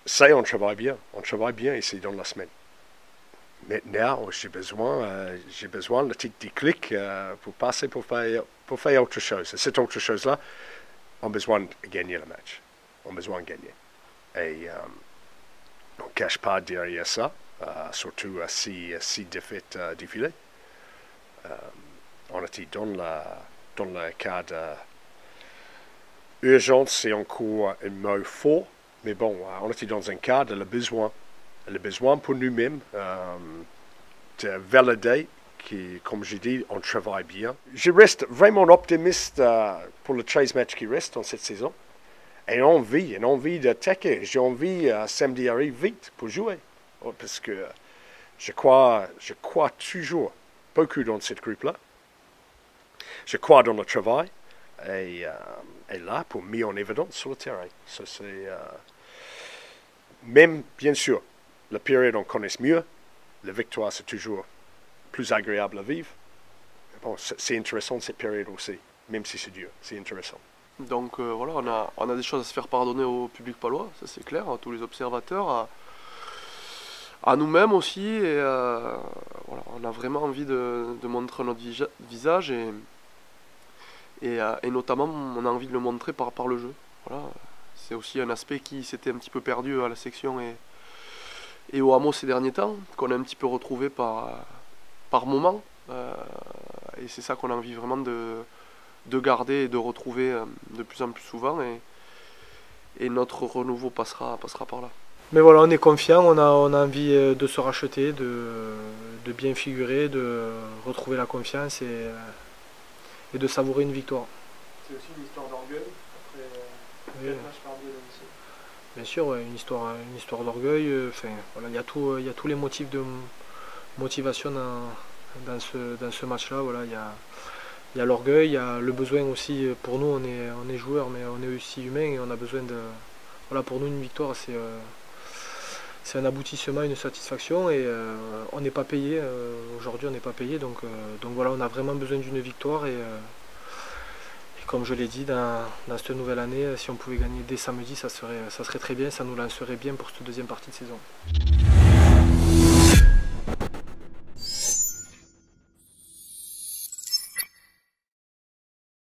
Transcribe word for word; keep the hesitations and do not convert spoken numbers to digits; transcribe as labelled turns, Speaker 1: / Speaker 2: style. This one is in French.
Speaker 1: ça, on travaille bien. On travaille bien ici dans la semaine. Maintenant, j'ai besoin, euh, j'ai besoin de petit déclic euh, pour passer pour faire, pour faire autre chose. Et cette autre chose-là, on a besoin de gagner le match. On a besoin de gagner. Et euh, on ne cache pas derrière ça, euh, surtout à six, six défaites euh, défilées. Euh, on était dans, la, dans le cadre urgence, c'est encore un mot fort, mais bon, on était dans un cadre, le besoin, le besoin pour nous-mêmes euh, de valider que, comme je dis, on travaille bien. Je reste vraiment optimiste euh, pour les treize matchs qui restent dans cette saison. Et envie, une envie d'attaquer. J'ai envie, euh, samedi arrive vite pour jouer. Oh, parce que je crois, je crois toujours beaucoup dans cette groupe-là. Je crois dans le travail. Et, euh, et là, pour mettre en évidence sur le terrain. Ça, c'est, euh, même, bien sûr, la période on connaît mieux. La victoire, c'est toujours plus agréable à vivre. Bon, c'est intéressant cette période aussi. Même si c'est dur, c'est intéressant.
Speaker 2: Donc euh, voilà, on a, on a des choses à se faire pardonner au public palois, ça c'est clair, à tous les observateurs, à, à nous-mêmes aussi, et euh, voilà, on a vraiment envie de, de montrer notre visage, et, et, euh, et notamment on a envie de le montrer par, par le jeu. Voilà, c'est aussi un aspect qui s'était un petit peu perdu à la section et, et au hameau ces derniers temps, qu'on a un petit peu retrouvé par, par moment, euh, et c'est ça qu'on a envie vraiment de... de garder et de retrouver de plus en plus souvent, et, et notre renouveau passera, passera par là.
Speaker 3: Mais voilà, on est confiant, on a, on a envie de se racheter, de, de bien figurer, de retrouver la confiance et, et de savourer une victoire.
Speaker 2: C'est aussi une histoire d'orgueil, après
Speaker 3: oui.
Speaker 2: quatre matchs par deux.
Speaker 3: Bien sûr, ouais, une histoire, une histoire d'orgueil, enfin, voilà, il y a tout, il y a tous les motifs de motivation dans, dans ce, dans ce match-là, voilà, il y a Il y a l'orgueil, il y a le besoin aussi, pour nous on est, on est joueurs mais on est aussi humains et on a besoin de... Voilà, pour nous une victoire c'est euh, c'est un aboutissement, une satisfaction et euh, on n'est pas payé, euh, aujourd'hui on n'est pas payé donc, euh, donc voilà, on a vraiment besoin d'une victoire et, euh, et comme je l'ai dit, dans, dans cette nouvelle année, si on pouvait gagner dès samedi ça serait, ça serait très bien, ça nous lancerait bien pour cette deuxième partie de saison.